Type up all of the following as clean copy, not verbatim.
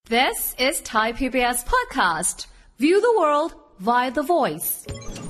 This is Thai PBS podcast. View the world via the voice.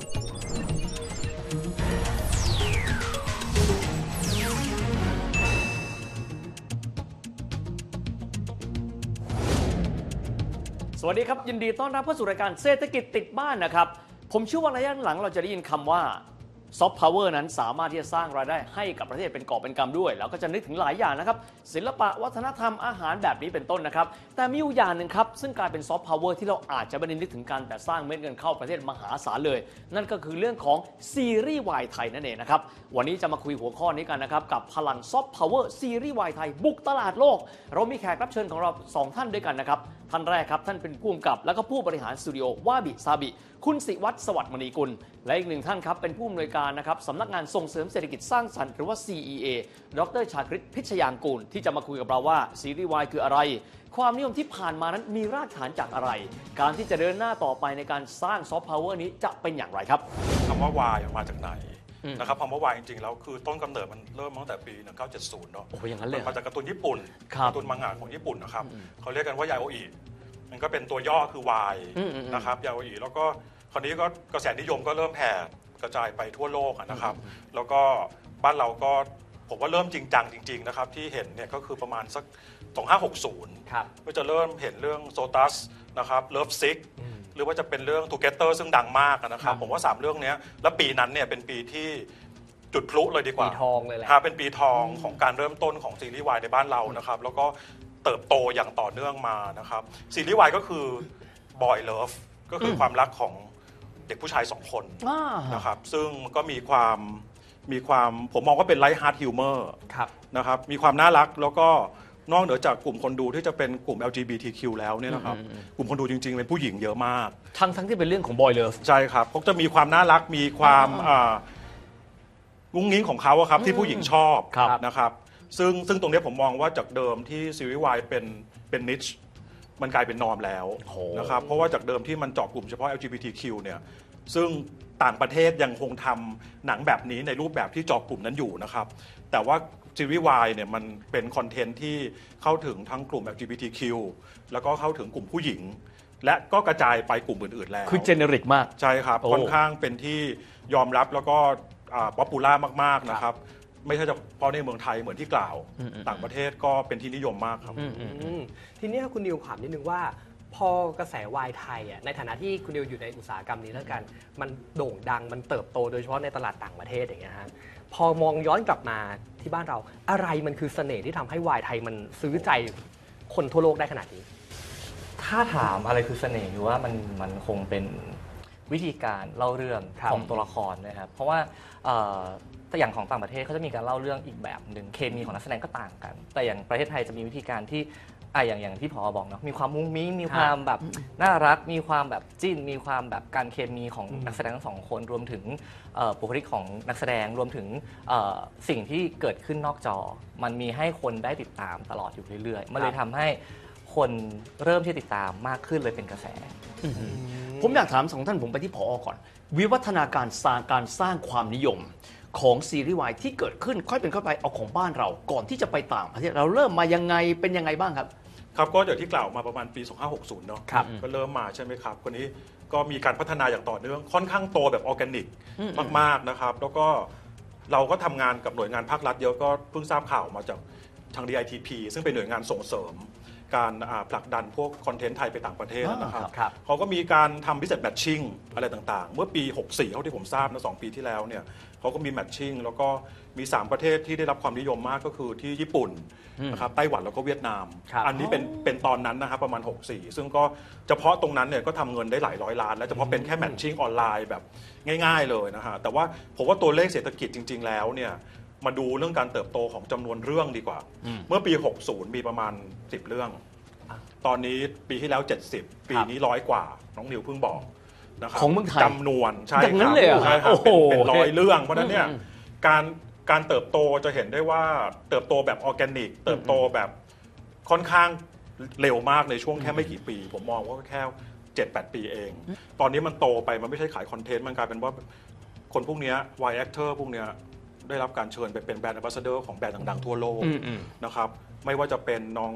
สวัสดีครับยินดีต้อนรับเข้าสู่รายการเศรษฐกิจติดบ้านนะครับผมเชื่อว่าระยะหลังเราจะได้ยินคำว่าซอฟต์พาวเวอร์นั้นสามารถที่จะสร้างรายได้ให้กับประเทศเป็นกอบเป็นกำด้วยแล้วก็จะนึกถึงหลายอย่างนะครับศิลปะวัฒนธรรมอาหารแบบนี้เป็นต้นนะครับแต่มีอยู่อย่างหนึ่งครับซึ่งกลายเป็นซอฟต์พาวเวอร์ที่เราอาจจะไม่ได้นึกถึงกันแต่สร้างเม็ดเงินเข้าประเทศมหาศาลเลยนั่นก็คือเรื่องของซีรีส์วายไทยนั่นเองนะครับวันนี้จะมาคุยหัวข้อนี้กันนะครับกับพลังซอฟต์พาวเวอร์ซีรีส์วายไทยบุกตลาดโลกเรามีแขกรับเชิญของเรา2ท่านด้วยกันนะครับท่านแรกครับท่านเป็นผู้กำกับและก็ผู้บริหารสตูดิโอวาบิซาบิคุณศิวัฒน์สวัสดิ์มณีกุลและอีกหนึ่งท่านครับเป็นผู้อำนวยการนะครับสำนักงานส่งเสริมเศรษฐกิจสร้างสรรค์หรือว่า CEA ดร.ชาคริตพิชยางกูลที่จะมาคุยกับเราว่าซีรีส์วายคืออะไรความนิยมที่ผ่านมานั้นมีรากฐานจากอะไรการที่จะเดินหน้าต่อไปในการสร้างซอฟต์พาวเวอร์นี้จะเป็นอย่างไรครับคำว่าวายมาจากไหนนะครับคำว่าวายจริงๆแล้วคือต้นกำเนิดมันเริ่มตั้งแต่ปี 1970 เนาะโอ้อย่างนั้นเลยมาจากการ์ตูนญี่ปุ่นการ์ตูนมังงะของญี่ปุ่นนะครับเขาเรียกกันว่ายาโออิมันก็เป็นตัวย่อคือวายนะครับยาโออิแล้วก็คราวนี้ก็กระแสนิยมก็เริ่มแผ่กระจายไปทั่วโลกนะครับแล้วก็บ้านเราก็ผมว่าเริ่มจริงจังจริงๆนะครับที่เห็นเนี่ยก็คือประมาณสัก 2560 ก็จะเริ่มเห็นเรื่องโซตัสนะครับเลิฟซิกหรือว่าจะเป็นเรื่องทูเกเตอร์ซึ่งดังมากนะครับผมว่า3เรื่องนี้แล้วปีนั้นเนี่ยเป็นปีที่จุดพลุเลยดีกว่าปีทองเลยแหละเป็นปีทองของการเริ่มต้นของซีรีส์วายในบ้านเรานะครับแล้วก็เติบโตอย่างต่อเนื่องมานะครับซีรีส์วายก็คือบอยเลิฟก็คือความรักของเด็กผู้ชาย2คนนะครับซึ่งก็มีความผมมองว่าเป็นไลท์ฮาร์ทฮิวเมอร์นะครับมีความน่ารักแล้วก็นอกเหนือจากกลุ่มคนดูที่จะเป็นกลุ่ม LGBTQ แล้วเนี่ยนะครับกลุ่มคนดูจริงๆเป็นผู้หญิงเยอะมากทั้งที่เป็นเรื่องของบอยเลิฟใช่ครับเขาจะมีความน่ารักมีความงุ้งงิ้งของเขาครับที่ผู้หญิงชอบนะครับซึ่งตรงนี้ผมมองว่าจากเดิมที่ซีรีส์วายเป็นนิชมันกลายเป็นนอร์มแล้วนะครับเพราะว่าจากเดิมที่มันเจาะกลุ่มเฉพาะ LGBTQ เนี่ยซึ่งต่างประเทศยังคงทำหนังแบบนี้ในรูปแบบที่เจาะกลุ่มนั้นอยู่นะครับแต่ว่าซีรีส์วายเนี่ยมันเป็นคอนเทนต์ที่เข้าถึงทั้งกลุ่ม LGBTQ แล้วก็เข้าถึงกลุ่มผู้หญิงและก็กระจายไปกลุ่มอื่นๆแล้วคือเจเนริกมากใช่ครับค่อนข้างเป็นที่ยอมรับแล้วก็ป๊อปปูล่ามากๆนะครับไม่ใช่เฉพาะในเมืองไทยเหมือนที่กล่าวต่างประเทศก็เป็นที่นิยมมากครับทีนี้คุณนิวถามนิดนึงว่าพอกระแสวายไทยในฐานะที่คุณนิวอยู่ในอุตสาหกรรมนี้แล้วกันมันโด่งดังมันเติบโตโดยเฉพาะในตลาดต่างประเทศอย่างเงี้ยฮะพอมองย้อนกลับมาที่บ้านเราอะไรมันคือเสน่ห์ที่ทำให้วายไทยมันซื้อใจคนทั่วโลกได้ขนาดนี้ถ้าถามอะไรคือเสน่ห์หรือว่ามันคงเป็นวิธีการเล่าเรื่องของตัวละครนะครับเพราะว่าแต่อย่างของต่างประเทศเขาจะมีการเล่าเรื่องอีกแบบหนึ่งเคมีของนักแสดงก็ต่างกันแต่อย่างประเทศไทยจะมีวิธีการที่อย่างที่ผอบอกเนาะมีความมุ้งมิ้งมีความแบบน่ารักมีความแบบจิ้นมีความแบบการเคมีของนักแสดงทั้งสองคนรวมถึงบุคลิกของนักแสดงรวมถึงสิ่งที่เกิดขึ้นนอกจอมันมีให้คนได้ติดตามตลอดอยู่เรื่อยๆมันเลยทำให้คนเริ่มที่ติดตามมากขึ้นเลยเป็นกระแสผมอยากถาม2ท่านผมไปที่ผอก่อนวิวัฒนาการสร้างความนิยมของซีรีส์วายที่เกิดขึ้นค่อยเป็นค่อยไปเอาของบ้านเราก่อนที่จะไปต่างประเทศเราเริ่มมายังไงเป็นยังไงบ้างครับครับก็อย่างที่กล่าวมาประมาณปี 2560 เนาะก็เริ่มมาใช่ไหมครับคนนี้ก็มีการพัฒนาอย่างต่อเนื่องค่อนข้างโตแบบออร์แกนิกมากๆนะครับแล้วก็เราก็ทำงานกับหน่วยงานภาครัฐเยอะก็เพิ่งทราบข่าวมาจากทาง DITP ซึ่งเป็นหน่วยงานส่งเสริมการผลักดันพวกคอนเทนต์ไทยไปต่างประเทศนะครับเขาก็มีการทำ business matching อะไรต่างๆเมื่อปี 64 เท่าที่ผมทราบนะ2 ปีที่แล้วเนี่ยเขาก็มี matching แล้วก็มี3ประเทศที่ได้รับความนิยมมากก็คือที่ญี่ปุ่นนะครับไต้หวันแล้วก็เวียดนามอันนี้เป็นตอนนั้นนะครับประมาณ 64 ซึ่งก็เฉพาะตรงนั้นเนี่ยก็ทำเงินได้หลายร้อยล้านแล้วเฉพาะเป็นแค่ matching ออนไลน์แบบง่ายๆเลยนะฮะแต่ว่าผมว่าตัวเลขเศรษฐกิจจริงๆแล้วเนี่ยมาดูเรื่องการเติบโตของจำนวนเรื่องดีกว่าเมื่อปี 60 มีประมาณ10 เรื่องตอนนี้ปีที่แล้ว70ปีนี้100 กว่าน้องนิวเพิ่งบอกนะครับของเมืองไทยจำนวนใช่ครับใช่ครับเป็น100 เรื่องเพราะนั้นเนี่ยการเติบโตจะเห็นได้ว่าเติบโตแบบออร์แกนิกเติบโตแบบค่อนข้างเร็วมากในช่วงแค่ไม่กี่ปีผมมองว่าแค่ 7-8 ปีเองตอนนี้มันโตไปมันไม่ใช่ขายคอนเทนต์มันกลายเป็นว่าคนพวกนี้วายแอคเตอร์พวกนี้ได้รับการเชิญไปเป็นแบรนด์แอมบาสเดอร์ของแบรนด์ดังๆทั่วโลกนะครับไม่ว่าจะเป็นน้อง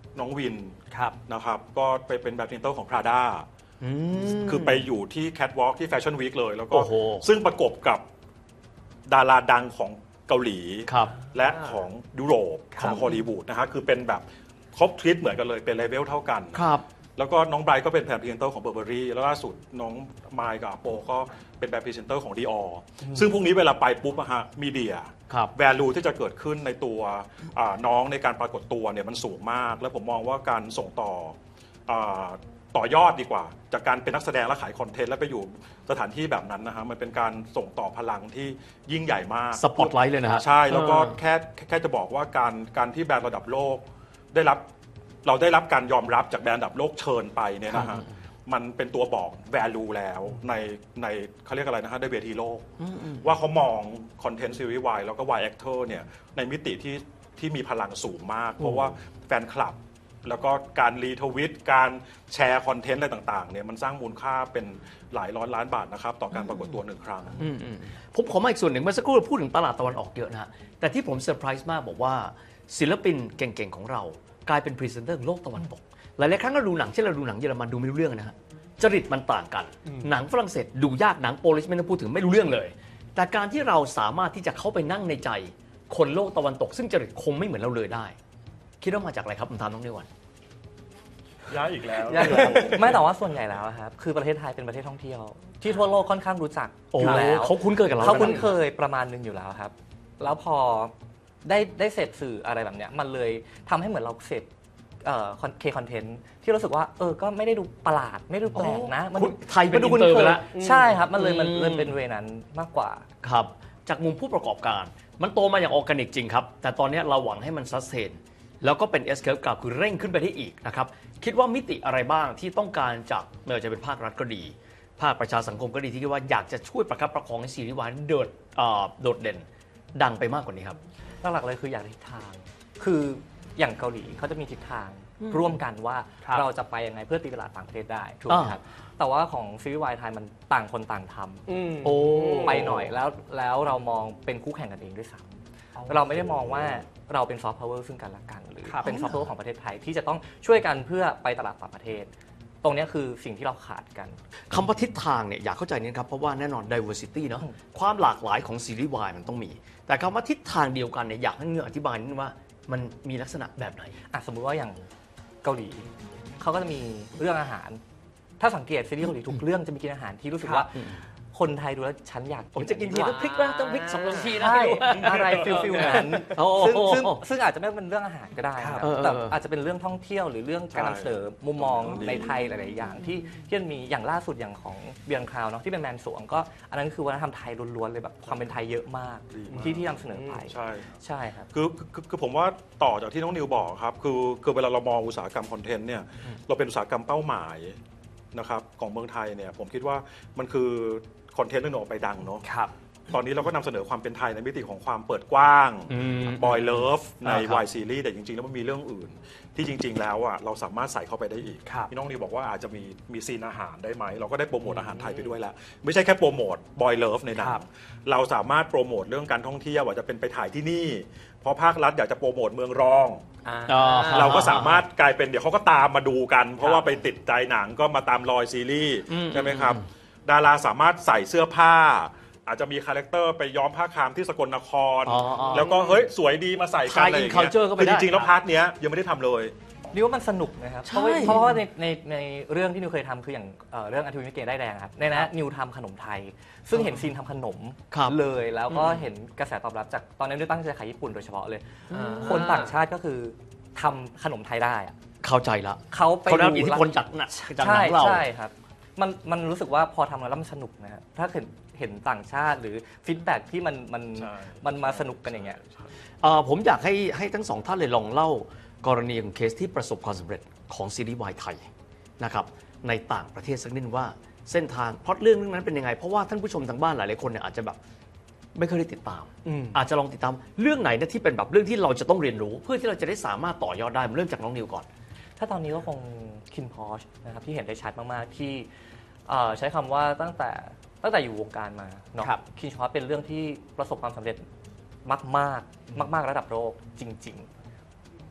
น้องวินครับนะครับก็ไปเป็นแบบพรีเซนเตอร์ของ Prada คือไปอยู่ที่ Catwalk ที่ Fashion Week เลยแล้วก็โอ้โหซึ่งประกบกับดาราดังของเกาหลีครับและของยุโรปคขรับองฮอลลีวูดนะฮะคือเป็นแบบครบทริปเหมือนกันเลยเป็นเลเวลเท่ากันครับแล้วก็น้องไบรท์ก็เป็นแบบพรีเซนเตอร์ของเบอร์เบอรี่แล้วล่าสุดน้องมายกับอาโปก็เป็นแบบพรีเซนเตอร์ของดีออซึ่งพวกนี้เวลาไปปุ๊บอะฮะมีเดียครับ value ที่จะเกิดขึ้นในตัวน้องในการปรากฏตัวเนี่ยมันสูงมาก แล้วผมมองว่าการส่งต่อยอดดีกว่า จากการเป็นนักแสดงและขายคอนเทนต์แล้วไปอยู่สถานที่แบบนั้นนะฮะมันเป็นการส่งต่อพลังที่ยิ่งใหญ่มากสปอตไลท์เลยนะฮะใช่แล้วก็แค่จะบอกว่าการที่แบรนด์ระดับโลกเราได้รับการยอมรับจากแบรนด์ระดับโลกเชิญไปเนี่ยนะฮะมันเป็นตัวบอก value แล้วในเขาเรียกอะไรนะฮะในเวทีโลกว่าเขามองคอนเทนต์ซีรีส์ Y แล้วก็ Y actor เนี่ยในมิติที่มีพลังสูงมาก เพราะว่าแฟนคลับ แล้วก็การรีทวิตการแชร์คอนเทนต์อะไรต่างๆเนี่ยมันสร้างมูลค่าเป็นหลายร้อยล้านบาทนะครับต่อการปรากฏตัว1 ครั้งผมขอมาอีกส่วนหนึ่งเมื่อสักครู่เราพูดถึงตลาดตะวันออกเยอะนะฮะแต่ที่ผมเซอร์ไพรส์มากบอกว่าศิลปินเก่งๆของเรากลายเป็นพรีเซนเตอร์โลกตะวันตกหลายๆครั้งเราดูหนังเช่นเราดูหนังเยอรมันดูไม่รู้เรื่องนะฮะจริตมันต่างกันหนังฝรั่งเศสดูยากหนังโปลิชไม่ต้องพูดถึงไม่รู้เรื่องเลยแต่การที่เราสามารถที่จะเข้าไปนั่งในใจคนโลกตะวันตกซึ่งจริตคงไม่เหมือนเราเลยได้คิดว่ามาจากอะไรครับผมถามน้องนิวันย้ายอีกแล้วไม่แต่ว่าส่วนใหญ่แล้วอะครับคือประเทศไทยเป็นประเทศท่องเที่ยวที่ทั่วโลกค่อนข้างรู้จักโอ้อยู่แล้วเขาคุ้นเคยกับเราเขาคุ้นเคยประมาณนึงอยู่แล้วครับ แล้วพอได้เสพสื่ออะไรแบบเนี้ยมันเลยทำให้เหมือนเราเสพคอนเทนต์ที่รู้สึกว่าก็ไม่ได้ดูประหลาดไม่ได้ดูแปลกนะมันไทยเป็นดูอินเตอร์ไปแล้วใช่ครับมันเลยเป็นเวนั้นมากกว่าครับจากมุมผู้ประกอบการมันโตมาอย่างออร์แกนิกจริงครับแต่ตอนนี้เราหวังให้มันซัสเทนแล้วก็เป็น S curve กลับคือเร่งขึ้นไปได้อีกนะครับคิดว่ามิติอะไรบ้างที่ต้องการจากไม่ว่าจะเป็นภาครัฐก็ดี ภาคประชาสังคมก็ดีที่คิดว่าอยากจะช่วยประคับประคองให้ซีรีส์วายโดดเด่นดังไปมากกว่านี้ครับหลักๆเลยคืออยากทิศทาง คืออย่างเกาหลีเขาจะมีทิศทางร่วมกันว่าครับเราจะไปยังไงเพื่อตีตลาดต่างประเทศได้ถูกไหมครับแต่ว่าของซีรีส์วายไทยมันต่างคนต่างทำโอ้ไปหน่อยแล้วเรามองเป็นคู่แข่งกันเองด้วยซ้ำเราไม่ได้มองว่าเราเป็นซอฟต์พาวเวอร์ซึ่งกันและกันหรือครับเป็นซอฟต์พาวเวอร์ของประเทศไทยที่จะต้องช่วยกันเพื่อไปตลาดต่างประเทศ ตรงนี้คือสิ่งที่เราขาดกันคำว่าทิศทางเนี่ยอยากเข้าใจนิดครับเพราะว่าแน่นอน diversity เนาะความหลากหลายของซีรีส์วายมันต้องมี แต่คำว่าทิศทางเดียวกันเนี่ยอยากให้เงื่อนอธิบายนิดนึงว่ามันมีลักษณะแบบไหนสมมุติว่าอย่างเกาหลีเขาก็จะมีเรื่องอาหาร ถ้าสังเกตซีรีส์เกาหลีทุกเรื่องจะมีกินอาหารที่รู้สึกว่าคนไทยดูแล้วฉันอยากผมจะกินทีอัก็พริกนะต้องพริก2 ทีนะใช่อะไรฟิลนั้นโอ้โหซึ่งอาจจะไม่เป็นเรื่องอาหารก็ได้นะครับ แต่อาจจะเป็นเรื่องท่องเที่ยวหรือเรื่องการนำเสนอมุมมองในไทยหลายๆอย่างที่มันมีอย่างล่าสุดอย่างของเบียงคราวเนาะที่เป็นแมนสวงก็อันนั้นคือวัฒนธรรมไทยล้วนๆเลยแบบความเป็นไทยเยอะมากที่นำเสนอไปใช่ใช่ครับคือผมว่าต่อจากที่น้องนิวบอกครับคือเวลาเรามองอุตสาหกรรมคอนเทนต์เนี่ยเราเป็นอุตสาหกรรมเป้าหมายนะครับของเมืองไทยเนี่ยผมคิดว่ามันคือคอนเทนต์ที่ออกไปดังเนาะครับตอนนี้เราก็นำเสนอความเป็นไทยในมิติของความเปิดกว้างบอยเลิฟในครับ Y Series แต่จริงๆแล้วมันมีเรื่องอื่น ที่จริง ๆ แล้วอ่ะเราสามารถใส่เข้าไปได้อีกครับพี่น้องนิวบอกว่าอาจจะมีซีนอาหารได้ไหมเราก็ได้โปรโมทอาหารไทยไปด้วยแล้วไม่ใช่แค่โปรโมทบอยเลิฟในหนัครังบเราสามารถโปรโมทเรื่องการท่องเที่ยวอาจจะเป็นไปถ่ายที่นี่ เพราะภาครัฐอยากจะโปรโมทเมืองรอง เราก็สามารถกลายเป็นเดี๋ยวเขาก็ตามมาดูกัน เพราะว่าไปติดใจหนังก็มาตามรอยซีรีส์ใช่ไหมครับ ดาราสามารถใส่เสื้อผ้า อาจจะมีคาแรคเตอร์ไปย้อมผ้าคามที่สกลนคร แล้วก็เฮ้ยสวยดีมาใส่กันอะไรอย่างเงี้ย culture ก็ไปคือได้จริงๆแล้วพาร์ทเนี้ยยังไม่ได้ทำเลยนี่ว่ามันสนุกนะครับใช่เพราะว่าในเรื่องที่นิวเคยทำคืออย่างเรื่องอันทูมิเกได้แดงครับในนั้นนิวทำขนมไทย ซึ่งเห็นซีนทำขนมครับเลยแล้วก็เห็นกระแสตอบรับจากตอนนั้นนิวตั้งใจขายญี่ปุ่นโดยเฉพาะเลย คนต่างชาติก็คือทำขนมไทยได้อะเข้าใจละเขาไปเขาได้รับดูอิทธิพลจากหนังจากหนัใช่งเราใช่ครับมันรู้สึกว่าพอทำแล้วมันสนุกนะครับถ้าเห็นต่างชาติหรือฟีดแบ็กที่มันมาสนุกกันอย่างเงี้ยผมอยากให้ทั้งสองท่านเลยลองเล่ากรณีของเคสที่ประสบความสำเร็จของซีรีส์วายไทยนะครับในต่างประเทศสักนิดว่าเส้นทางพล็อตเรื่องนั้นเป็นยังไงเพราะว่าท่านผู้ชมทางบ้านหลายๆคนเนี่ยอาจจะแบบไม่เคยได้ติดตาม อาจจะลองติดตามเรื่องไหนนะที่เป็นแบบเรื่องที่เราจะต้องเรียนรู้ เพื่อที่เราจะได้สามารถต่อยอดได้เริ่มจากน้องนิวก่อนถ้าตอนนี้ก็คงคินพอชนะครับที่เห็นได้ชัดมากๆที่ใช้คำว่าตั้งแต่อยู่วงการมาเนาะครับคินพอชเป็นเรื่องที่ประสบความสำเร็จมากๆระดับโลกจริงเพราะ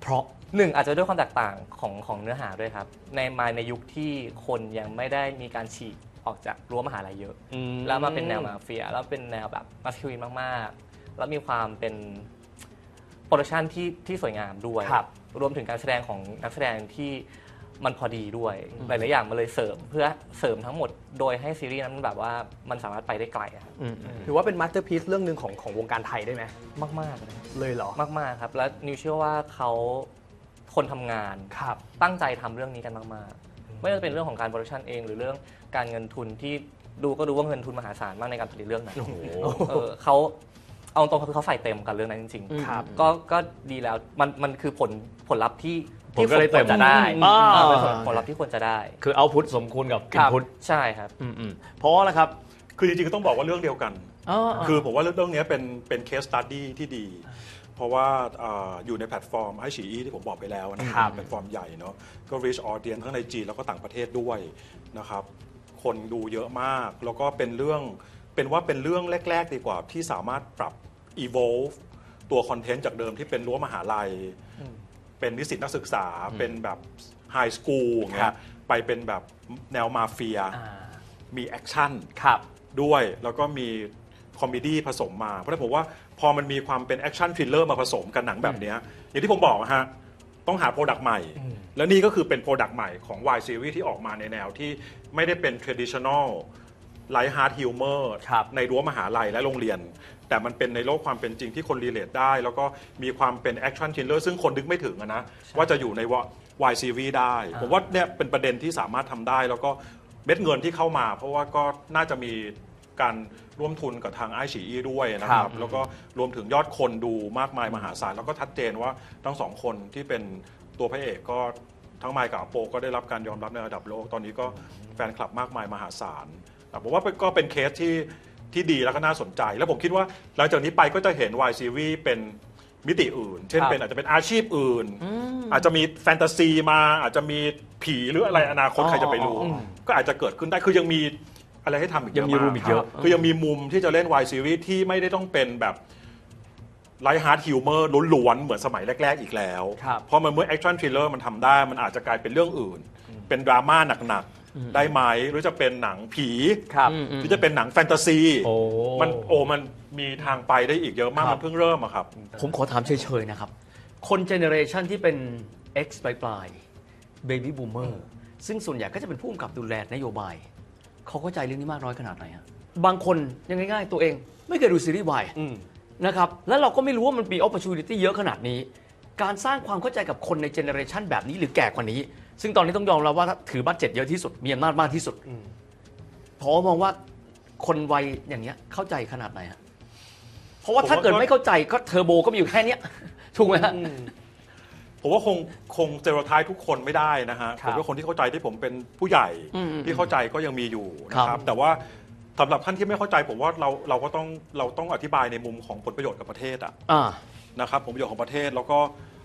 หนึ่งอาจจะด้วยความแตกต่างของเนื้อหาด้วยครับในยุคที่คนยังไม่ได้มีการฉีกออกจากรั้วมหาลัยเยอะแล้วมาเป็นแนวมาเฟียแล้วเป็นแนวแบบมัสคิวลินมากๆแล้วมีความเป็นโปรดักชันที่สวยงามด้วยรวมถึงการแสดงของนักแสดงที่มันพอดีด้วยหลายๆอย่างมาเลยเสริมเพื่อเสริมทั้งหมดโดยให้ซีรีส์นั้นแบบว่ามันสามารถไปได้ไกลครับถือว่าเป็นมาสเตอร์พีซเรื่องหนึ่งของวงการไทยได้ไหมมากๆเลยเหรอมากๆครับแล้วนิวเชื่อว่าเขาคนทำงานตั้งใจทำเรื่องนี้กันมากๆไม่ว่าจะเป็นเรื่องของการโปรดักชันเองหรือเรื่องการเงินทุนที่ดูว่าเงินทุนมหาศาลมากในการผลิตเรื่องนั้นเขาเอาตรงๆคือเขาใส่เต็มกันเรื่องนั้นจริงๆก็ดีแล้วมันคือผลลัพธ์ที่ควรจะได้ผลลัพธ์ที่ควรจะได้คือเอาพุทสมควรกับอินพุตใช่ครับเพราะอะไรครับคือจริงๆก็ต้องบอกว่าเรื่องเดียวกันคือผมว่าเรื่องนี้เป็นเคสสตั๊ดดี้ที่ดีเพราะว่าอยู่ในแพลตฟอร์มไอฉีอีที่ผมบอกไปแล้วนะครับแพลตฟอร์มใหญ่เนาะก็ reach audience ทั้งในจีนแล้วก็ต่างประเทศด้วยนะครับคนดูเยอะมากแล้วก็เป็นเรื่องแรกๆดีกว่าที่สามารถปรับ evolve ตัวคอนเทนต์จากเดิมที่เป็นรั้วมหาลัยเป็นนิสิตนักศึกษาเป็นแบบไฮสคูลอย่างเงี้ยไปเป็นแบบแนวมาเฟียมีแอคชั่นด้วยแล้วก็มีคอมเมดี้ผสมมาเพราะฉะนั้นผมว่าพอมันมีความเป็นแอคชั่นทริลเลอร์มาผสมกันหนังแบบนี้อย่างที่ผมบอกฮะต้องหาโปรดักต์ใหม่แล้วนี่ก็คือเป็นโปรดักต์ใหม่ของ Y Series ที่ออกมาในแนวที่ไม่ได้เป็น traditional light heart humor ในรั้วมหาลัยและโรงเรียนแต่มันเป็นในโลกความเป็นจริงที่คนรีเลทได้แล้วก็มีความเป็นแอคชั่นทริลเลอร์ซึ่งคนนึกไม่ถึงนะว่าจะอยู่ใน Y Series ได้ผมว่าเนี่ยเป็นประเด็นที่สามารถทำได้แล้วก็เม็ดเงินที่เข้ามาเพราะว่าก็น่าจะมีการร่วมทุนกับทางไอฉีอีด้วยนะครับแล้วก็รวมถึงยอดคนดูมากมายมหาศาลแล้วก็ชัดเจนว่าทั้งสองคนที่เป็นตัวพระเอกก็ทั้งไมค์กับอโปก็ได้รับการยอมรับในระดับโลกตอนนี้ก็แฟนคลับมากมายมหาศาลผมว่าก็เป็นเคสที่ดีแล้วก็น่าสนใจแล้วผมคิดว่าหลังจากนี้ไปก็จะเห็น Y Series เป็นมิติอื่นเช่นเป็นอาจจะเป็นอาชีพอื่นอาจจะมีแฟนตาซีมาอาจจะมีผีหรืออะไรอนาคตใครจะไปรู้ก็อาจจะเกิดขึ้นได้คือยังมีอะไรให้ทำอีกเยอะมากคือยังมีมุมที่จะเล่น Y Series ที่ไม่ได้ต้องเป็นแบบไลท์ฮาร์ดฮิวเมอร์ล้วนๆเหมือนสมัยแรกๆอีกแล้วเพราะมันเมื่อแอคชั่นทริลเลอร์มันทำได้มันอาจจะกลายเป็นเรื่องอื่นเป็นดราม่าหนักๆได้ไหมหรือจะเป็นหนังผีหรือจะเป็นหนังแฟนตาซีมันมีทางไปได้อีกเยอะมากมันเพิ่งเริ่มอะครับผมขอถามเฉยๆนะครับคนเจเนอเรชันที่เป็น X ปลายๆ Baby Boomer ซึ่งส่วนใหญ่ก็จะเป็นผู้กำกับดูแลนโยบายเขาเข้าใจเรื่องนี้มากน้อยขนาดไหนฮะบางคนยังง่ายๆตัวเองไม่เคยดูซีรีส์วายนะครับแล้วเราก็ไม่รู้ว่ามันมี opportunity เยอะขนาดนี้การสร้างความเข้าใจกับคนในเจเนอเรชันแบบนี้หรือแก่กว่านี้ซึ่งตอนนี้ต้องยอมรับว่าถือบัดเจ็ตเยอะที่สุดมีอำนาจมากที่สุดพอมองว่าคนวัยอย่างเงี้ยเข้าใจขนาดไหนฮะเพราะว่าถ้าเกิดไม่เข้าใจก็เทอร์โบก็มีอยู่แค่นี้ถูกไหมฮะผมว่าคงเจอร์ไททุกคนไม่ได้นะฮะผมว่าคนที่เข้าใจที่ผมเป็นผู้ใหญ่ที่เข้าใจก็ยังมีอยู่นะครับแต่ว่าสำหรับท่านที่ไม่เข้าใจผมว่าเราต้องอธิบายในมุมของผลประโยชน์กับประเทศนะครับผลประโยชน์ของประเทศแล้วก็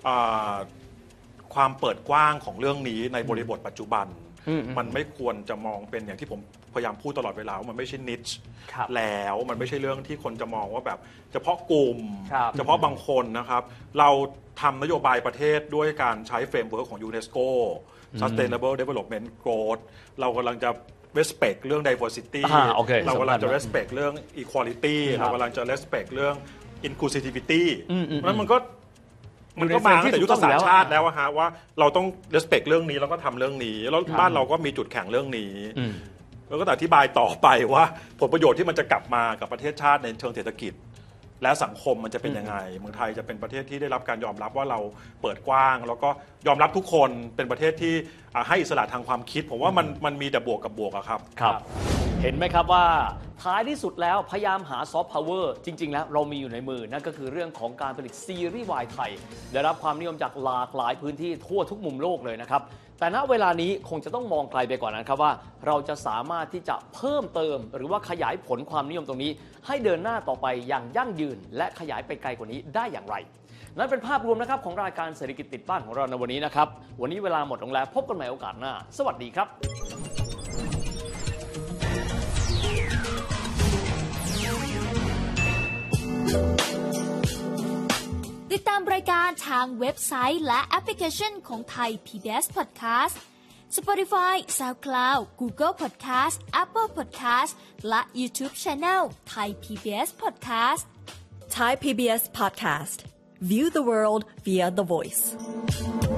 ความเปิดกว้างของเรื่องนี้ในบริบทปัจจุบันมันไม่ควรจะมองเป็นอย่างที่ผมพยายามพูดตลอดเวลาว่ามันไม่ใช่นิชแล้วมันไม่ใช่เรื่องที่คนจะมองว่าแบบเฉพาะกลุ่มเฉพาะบางคนนะครับเราทำนโยบายประเทศด้วยการใช้เฟรมเวิร์กของ UNESCO Sustainable Development Growth เรากำลังจะ respect เรื่อง diversity เรากำลังจะ respect เรื่อง equality เรากำลังจะ respect เรื่อง inclusivity เพราะฉะนั้นมันก็มาตั้งแต่ยุทธศาสตร์ชาติแล้วฮะว่าเราต้อง respect เรื่องนี้แล้วก็ทำเรื่องนี้แล้วบ้านเราก็มีจุดแข็งเรื่องนี้แล้วก็อธิบายต่อไปว่าผลประโยชน์ที่มันจะกลับมากับประเทศชาติในเชิงเศรษฐกิจและสังคมมันจะเป็นยังไงเมืองไทยจะเป็นประเทศที่ได้รับการยอมรับว่าเราเปิดกว้างแล้วก็ยอมรับทุกคนเป็นประเทศที่ให้อิสระทางความคิดผมว่ามันมีแต่บวกกับบวกอะครับเห็นไหมครับว่าท้ายที่สุดแล้วพยายามหาซอฟต์พาวเวอร์จริงๆแล้วเรามีอยู่ในมือนั่นก็คือเรื่องของการผลิตซีรีส์วายไทยได้รับความนิยมจากหลากหลายพื้นที่ทั่วทุกมุมโลกเลยนะครับแต่ณเวลานี้คงจะต้องมองไกลไปกว่านั้นครับว่าเราจะสามารถที่จะเพิ่มเติมหรือว่าขยายผลความนิยมตรงนี้ให้เดินหน้าต่อไปอย่างยั่งยืนและขยายไปไกลกว่านี้ได้อย่างไรนั่นเป็นภาพรวมนะครับของรายการเศรษฐกิจติดบ้านของเราในวันนี้นะครับวันนี้เวลาหมดลงแล้วพบกันใหม่โอกาสหน้าสวัสดีครับติดตามรายการทางเว็บไซต์และแอปพลิเคชันของไทย PBS Podcast Spotify, SoundCloud, Google Podcast, Apple Podcast และ YouTube Channel Thai PBS Podcast Thai PBS Podcast. View the world via the voice.